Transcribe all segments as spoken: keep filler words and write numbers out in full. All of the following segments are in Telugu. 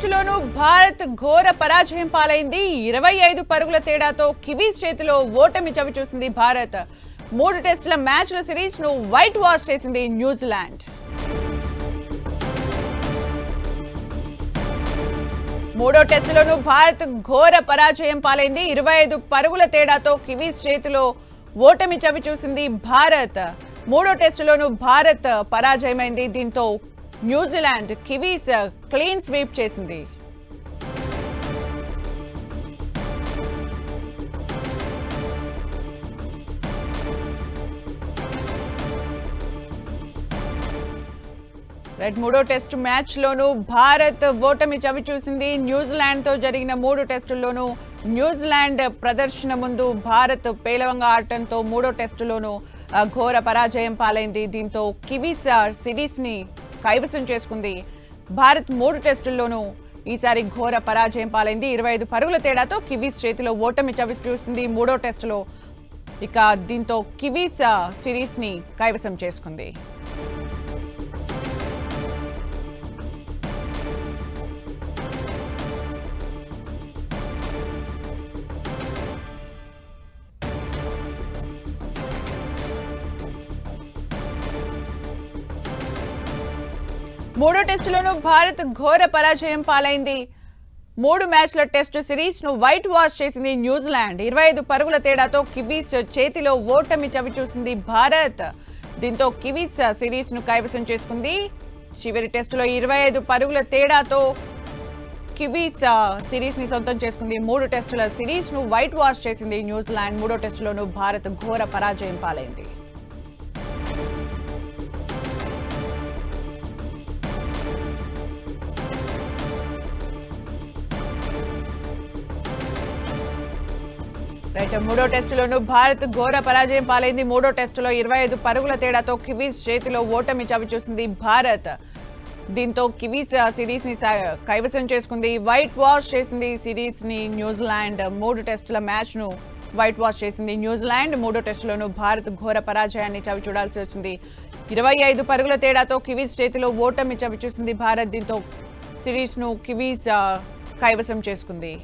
టెస్టులోనూ భారత్ ఘోర పరాజయం పాలైంది. ఇరవై ఐదు పరుగుల తేడాతో కివీస్ చేతిలో ఓటమి చవిచూసింది భారత్. మూడు టెస్టుల మ్యాచ్ల సిరీస్ ను వైట్ వాష్ చేసింది న్యూజిలాండ్. మూడో టెస్టులోనూ భారత్ ఘోర పరాజయం పాలైంది. ఇరవై ఐదు పరుగుల తేడాతో కివీస్ చేతిలో ఓటమి చవిచూసింది భారత్. మూడో టెస్టులోనూ భారత్ పరాజయమైంది. దీంతో న్యూజిలాండ్ కివీస్ క్లీన్ స్వీప్ చేసింది. రైట్ మూడో టెస్ట్ మ్యాచ్ లోనూ భారత్ ఓటమి చవిచూసింది. న్యూజిలాండ్ తో జరిగిన మూడు టెస్టుల్లోనూ న్యూజిలాండ్ ప్రదర్శన ముందు భారత్ పేలవంగా ఆడటంతో మూడో టెస్టులోనూ ఘోర పరాజయం పాలైంది. దీంతో కివీస్ సిరీస్ ని కైవసం చేసుకుంది. భారత్ మూడు టెస్టుల్లోనూ ఈసారి ఘోర పరాజయం పాలైంది. ఇరవై ఐదు పరుగుల తేడాతో కివీస్ చేతిలో ఓటమి చవిచూసింది మూడో టెస్టులో. ఇక దీంతో కివీస్ సిరీస్ ని కైవసం చేసుకుంది. మూడో టెస్టులోనూ భారత్ ఘోర పరాజయం పాలైంది. మూడు మ్యాచ్ల టెస్టు సిరీస్ ను వైట్ వాష్ చేసింది న్యూజిలాండ్. ఇరవై ఐదు పరుగుల తేడాతో కివీస్ చేతిలో ఓటమి చవిచూసింది భారత్. దీంతో కివీస్ సిరీస్ ను కైవసం చేసుకుంది. చివరి టెస్టులో ఇరవై ఐదు పరుగుల తేడాతో కివీస్ సిరీస్ ని సొంతం చేసుకుంది. మూడు టెస్టుల సిరీస్ ను వైట్ వాష్ చేసింది న్యూజిలాండ్. మూడో టెస్టులోనూ భారత్ ఘోర పరాజయం పాలైంది. రైట్ మూడో టెస్టులోనూ భారత్ ఘోర పరాజయం పాలైంది. మూడో టెస్టులో ఇరవై ఐదు పరుగుల తేడాతో కివీస్ చేతిలో ఓటమి చవిచూసింది భారత్. దీంతో కివీస్ సిరీస్ ని కైవసం చేసుకుంది. వైట్ వాష్ చేసింది సిరీస్ ని న్యూజిలాండ్. మూడు టెస్టుల మ్యాచ్ ను వైట్ వాష్ చేసింది న్యూజిలాండ్. మూడో టెస్టులోనూ భారత్ ఘోర పరాజయాన్ని చవి చూడాల్సి వచ్చింది. ఇరవై ఐదు పరుగుల తేడాతో కివీస్ చేతిలో ఓటమి చవిచూసింది భారత్. దీంతో సిరీస్ ను కివీస్ కైవసం చేసుకుంది.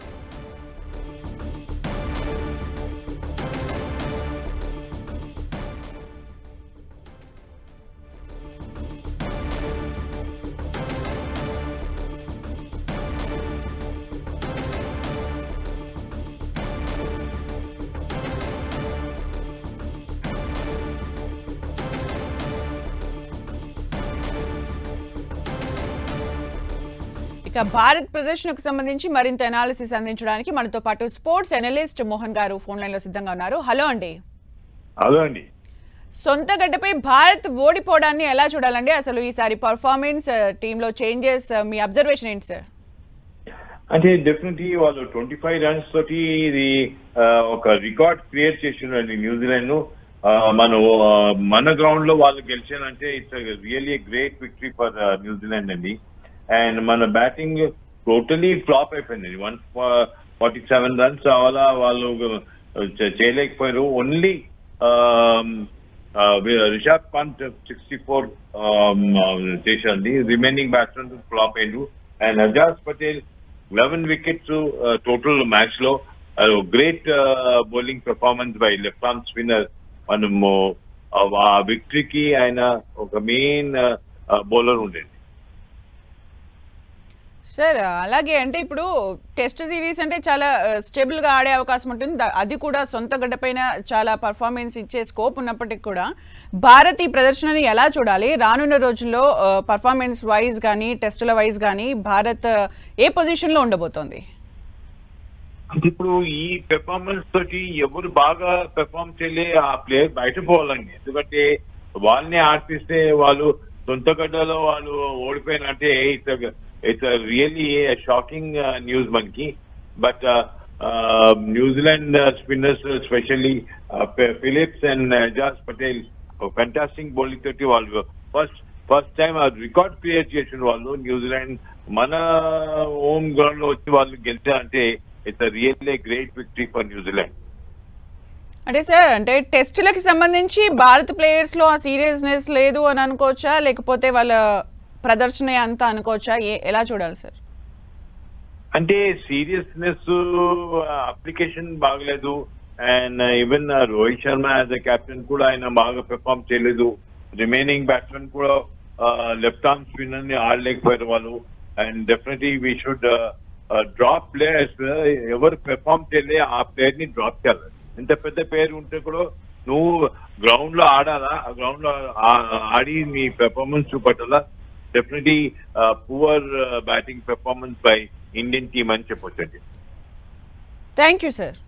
ఇక భారత్ ప్రదర్శనకు సంబంధించి మరింత అనాలిసిస్ అందించడానికి మనతో పాటు స్పోర్ట్స్ అనలిస్ట్ మోహన్ గారు ఫోన్ లైన్ లో సిద్ధంగా ఉన్నారు. హలో అండి. హలో అండి. సొంత గడ్డపై భారత్ ఓడిపోవడాన్ని ఎలా చూడాలండి? అసలు ఈసారి పర్ఫార్మెన్స్, టీమ్ లో చేంజెస్, మీ అబ్జర్వేషన్ ఏంటి సార్? అంటే డెఫినెట్లీ వాళ్ళు ట్వంటీ ఫైవ్ రన్స్ తోటి ఇది ఒక రికార్డ్ క్రియేట్ చేసిండ్రు న్యూజిలాండ్ ను. మన మన గ్రౌండ్ లో వాళ్ళు గెలిచారంటే it's really great victory for New Zealand అండి. అండ్ మన బ్యాటింగ్ టోటలీ ఫ్లాప్ అయిపోయింది. వన్ ఫార్టీ సెవెన్ రన్స్ అలా వాళ్ళు చేయలేకపోయారు. Only Rishabh Pant sixty four చేసింది. రిమైనింగ్ బ్యాట్స్మెన్ ఫ్లాప్ అయ్యారు. And Ajaz Patel eleven wickets total match లో. Great bowling performance by left arm spinner. మనము ఆ విక్టరీకి ఆయన ఒక మెయిన్ బౌలర్ ఉండేది సార్. అలాగే అంటే ఇప్పుడు టెస్ట్ సిరీస్ అంటే చాలా స్టేబుల్ గా ఆడే అవకాశం ఉంటుంది. అది కూడా సొంత గడ్డపైన చాలా పర్ఫార్మెన్స్ ఇచ్చే స్కోప్ ఉన్నప్పటికీ కూడా భారత్ ఈ ప్రదర్శనని ఎలా చూడాలి? రానున్న రోజుల్లో పర్ఫార్మెన్స్ వైజ్ కానీ టెస్టుల వైజ్ కానీ భారత్ ఏ పొజిషన్ లో ఉండబోతోంది? అంటే ఇప్పుడు ఈ పెర్ఫార్మెన్స్ తోటి ఎవరు బాగా పెర్ఫార్మ్ చేయలే ఆ ప్లేయర్ బయట పోవాలండి. ఎందుకంటే వాళ్ళని ఆడిపిస్తే వాళ్ళు సొంత గడ్డలో వాళ్ళు ఓడిపోయినంటే it's it's really shocking news మనకి. But New Zealand spinners specially Phillips and Ajaz Patel fantastic bowling తోటి వాళ్ళు first first time record create చేసిన వాళ్ళు న్యూజిలాండ్ మన హోమ్ గ్రౌండ్ లో వచ్చి వాళ్ళు గెలిచారంటే it's really great victory for New Zealand. అంటే సార్ అంటే టెస్టులకు సంబంధించి భారత ప్లేయర్స్ లో ఆ సీరియస్నెస్ లేదు అని అనుకోవచ్చా, లేకపోతే వాళ్ళ ప్రదర్శన అంతా అనుకోవచ్చా, ఎలా చూడాలి సార్? అంటే సీరియస్నెస్ అప్లికేషన్ బాగలేదు. And even Rohit Sharma as a captain కూడా ఆయన బాగా పెర్ఫామ్ చేయలేదు. రిమైనింగ్ బ్యాట్స్మెన్ కూడా లెఫ్ట్ ఆర్మ్ స్పిన్నర్ ని ఆడలేకపోయారు వాళ్ళు. And definitely we should drop players. ఎవరు పెర్ఫామ్ చేయలే ఆ ప్లేయర్ ని డ్రాప్ చేయాలి. ఎంత పెద్ద పేరు ఉంటే కూడా నువ్వు గ్రౌండ్ లో ఆడాలా, ఆ గ్రౌండ్ లో ఆడి నీ పెర్ఫార్మెన్స్ చూపట్టాలా. Definitely poor batting performance by Indian team అని చెప్పొచ్చండి. Thank you sir.